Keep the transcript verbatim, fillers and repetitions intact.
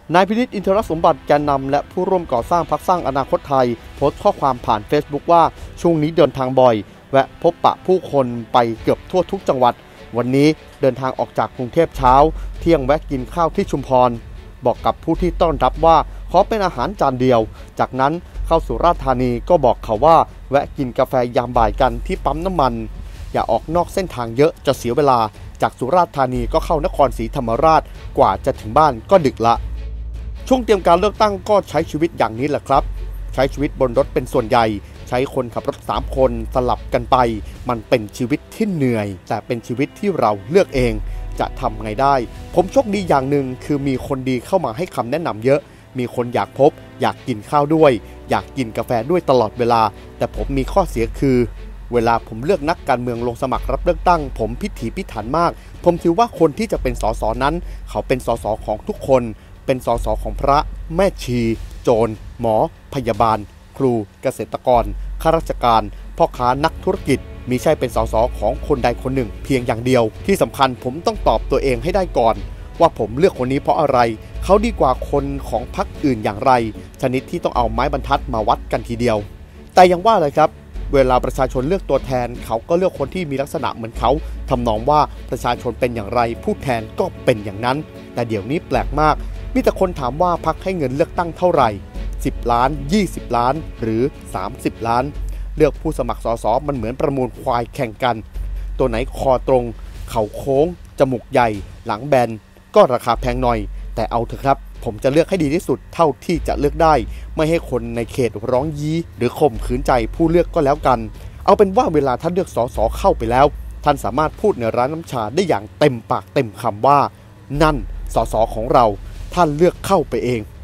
นายพินิจอินทรสมบัติแกนนำและผู้ร่วมก่อสร้างพรรคสร้างอนาคตไทยโพสต์ข้อความผ่าน Facebook ว่าช่วงนี้เดินทางบ่อยแวะพบปะผู้คนไปเกือบทั่วทุกจังหวัดวันนี้เดินทางออกจากกรุงเทพเช้าเที่ยงแวะกินข้าวที่ชุมพรบอกกับผู้ที่ต้อนรับว่าขอเป็นอาหารจานเดียวจากนั้นเข้าสุราษฎร์ธานีก็บอกเขาว่าแวะกินกาแฟยามบ่ายกันที่ปั๊มน้ำมันอย่าออกนอกเส้นทางเยอะจะเสียเวลาจากสุราษฎร์ธานีก็เข้านครศรีธรรมราชกว่าจะถึงบ้านก็ดึกละช่วงเตรียมการเลือกตั้งก็ใช้ชีวิตอย่างนี้แหละครับใช้ชีวิตบนรถเป็นส่วนใหญ่ใช้คนขับรถสามคนสลับกันไปมันเป็นชีวิตที่เหนื่อยแต่เป็นชีวิตที่เราเลือกเองจะทำไงได้ผมโชคดีอย่างหนึ่งคือมีคนดีเข้ามาให้คำแนะนำเยอะมีคนอยากพบอยากกินข้าวด้วยอยากกินกาแฟด้วยตลอดเวลาแต่ผมมีข้อเสียคือเวลาผมเลือกนักการเมืองลงสมัครรับเลือกตั้งผมพิถีพิถันมากผมถือว่าคนที่จะเป็นสสนั้นเขาเป็นสสของทุกคนเป็นสสของพระแม่ชีโจรหมอพยาบาลครูเกษตรกรข้าราชการพ่อค้านักธุรกิจมิใช่เป็นสสของคนใดคนหนึ่งเพียงอย่างเดียวที่สำคัญผมต้องตอบตัวเองให้ได้ก่อนว่าผมเลือกคนนี้เพราะอะไรเขาดีกว่าคนของพรรคอื่นอย่างไรชนิดที่ต้องเอาไม้บรรทัดมาวัดกันทีเดียวแต่ยังว่าเลยครับเวลาประชาชนเลือกตัวแทนเขาก็เลือกคนที่มีลักษณะเหมือนเขาทำนองว่าประชาชนเป็นอย่างไรผู้แทนก็เป็นอย่างนั้นแต่เดี๋ยวนี้แปลกมากมีแต่คนถามว่าพรรคให้เงินเลือกตั้งเท่าไหร่สิบล้านยี่สิบล้านหรือสามสิบล้านเลือกผู้สมัครสสมันเหมือนประมูลควายแข่งกันตัวไหนคอตรงเข่าโค้งจมูกใหญ่หลังแบนก็ราคาแพงหน่อยแต่เอาเถอะครับผมจะเลือกให้ดีที่สุดเท่าที่จะเลือกได้ไม่ให้คนในเขตร้องยี้หรือข่มขืนใจผู้เลือกก็แล้วกันเอาเป็นว่าเวลาท่านเลือกสสเข้าไปแล้วท่านสามารถพูดในร้านน้ำชาได้อย่างเต็มปากเต็มคำว่านั่นสสของเราท่านเลือกเข้าไปเอง